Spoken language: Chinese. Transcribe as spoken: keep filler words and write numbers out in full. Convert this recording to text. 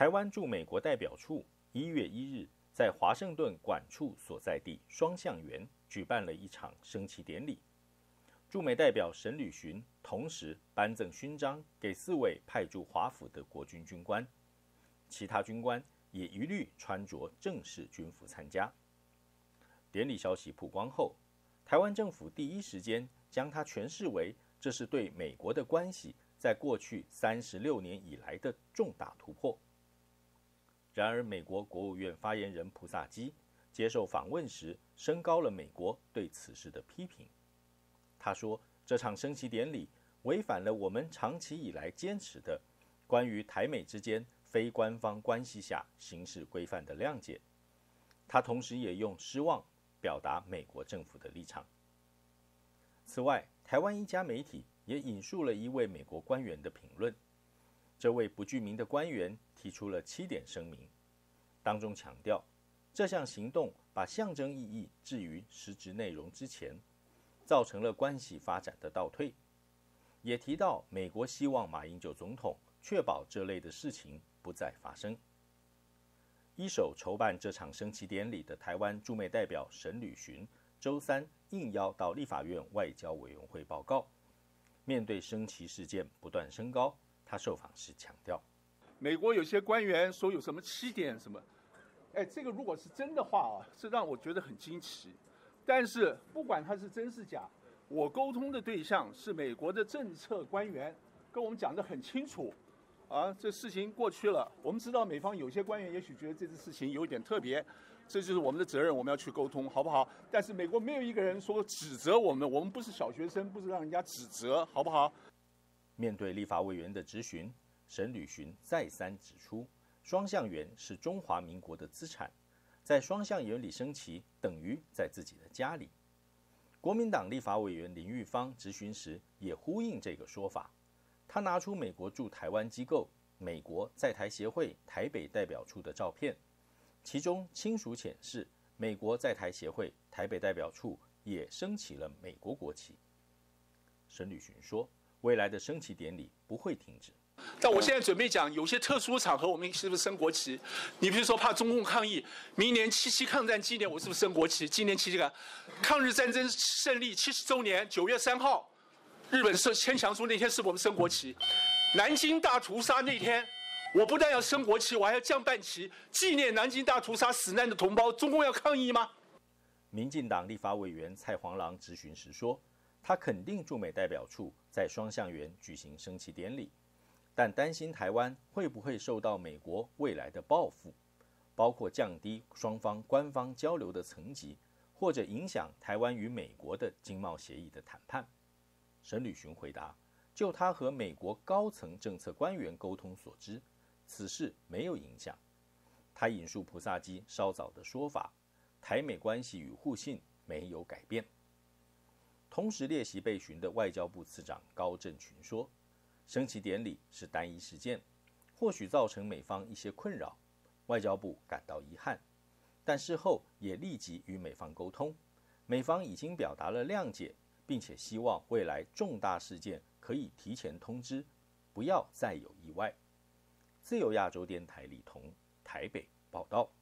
台湾驻美国代表处一月一日在华盛顿管处所在地双橡园举办了一场升旗典礼。驻美代表沈履巡同时颁赠勋章给四位派驻华府的国军军官，其他军官也一律穿着正式军服参加。典礼消息曝光后，台湾政府第一时间将它诠释为这是对美国的关系在过去三十六年以来的重大突破。然而，美国国务院发言人普萨基接受访问时，升高了美国对此事的批评。他说，这场升旗典礼违反了我们长期以来坚持的关于台美之间非官方关系下行事规范的谅解。他同时也用失望表达美国政府的立场。此外，台湾一家媒体也引述了一位美国官员的评论。这位不具名的官员提出了七点声明，当中强调，这项行动把象征意义置于实质内容之前，造成了关系发展的倒退。也提到美国希望马英九总统确保这类的事情不再发生。一手筹办这场升旗典礼的台湾驻美代表沈履巡，周三应邀到立法院外交委员会报告。面对升旗事件不断升高，他受访时强调， 美国有些官员说有什么七点什么，哎，这个如果是真的话啊，是让我觉得很惊奇。但是不管它是真是假，我沟通的对象是美国的政策官员，跟我们讲得很清楚。啊，这事情过去了，我们知道美方有些官员也许觉得这次事情有点特别，这就是我们的责任，我们要去沟通，好不好？但是美国没有一个人说指责我们，我们不是小学生，不是让人家指责，好不好？ 面对立法委员的质询，沈履巡再三指出，双橡园是中华民国的资产，在双橡园里升旗等于在自己的家里。国民党立法委员林玉芳质询时也呼应这个说法，他拿出美国驻台湾机构美国在台协会台北代表处的照片，其中清楚显示美国在台协会台北代表处也升起了美国国旗。沈履巡说，未来的升旗典礼不会停止。 但我现在准备讲，有些特殊场合我们是不是升国旗？你比如说怕中共抗议，明年七七抗战纪念，我是不是升国旗？今年七七个抗日战争胜利七十周年，九月三号，日本是签降书那天，是我们升国旗。南京大屠杀那天，我不但要升国旗，我还要降半旗，纪念南京大屠杀死难的同胞。中共要抗议吗？ 民进党立法委员蔡黄郎质询时说，他肯定驻美代表处在双橡园举行升旗典礼，但担心台湾会不会受到美国未来的报复，包括降低双方官方交流的层级，或者影响台湾与美国的经贸协议的谈判。沈履巡回答，就他和美国高层政策官员沟通所知，此事没有影响。他引述普萨基稍早的说法，台美关系与互信没有改变。同时列席被询的外交部次长高正群说，升旗典礼是单一事件，或许造成美方一些困扰，外交部感到遗憾，但事后也立即与美方沟通，美方已经表达了谅解，并且希望未来重大事件可以提前通知，不要再有意外。自由亚洲电台李彤台北报道。